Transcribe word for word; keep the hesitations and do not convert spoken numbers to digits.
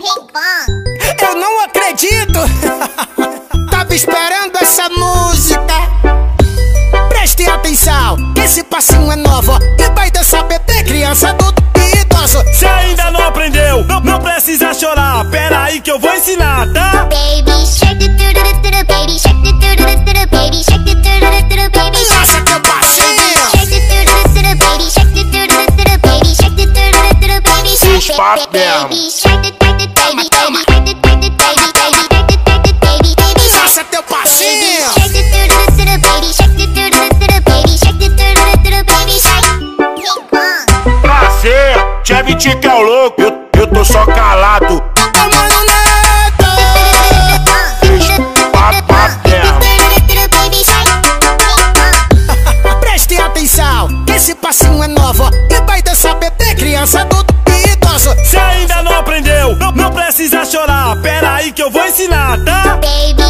Eu não acredito. Tava esperando essa música. Preste atenção, que esse passinho é novo e vai dançar B T, criança, adulto e idoso. Cê ainda não aprendeu, não, não precisa chorar. Pera aí que eu vou ensinar, tá? Baby shark do do do do do, baby shark do do do do do, baby shark do do do do do, baby shark. Lança teu passinho. Shark do do do do do, baby shark do do do do do, baby shark do do do do do, baby shark. Espaço mesmo. Baby shark do do do do, baby baby shark do do do do, baby baby shark do do do do, baby baby shark. Lança teu passinho. Shark do do do do do, baby shark do do do do do, baby shark do do do do do, baby shark. Prazer, Chevy que é o louco, eu, eu tô só calado. Mano Neto. Preste atenção, que esse passinho é novo e vai dançar B T, criança, adulto e idoso. Cê ainda não aprendeu, não, não precisa chorar. Pera aí que eu vou ensinar, tá? Baby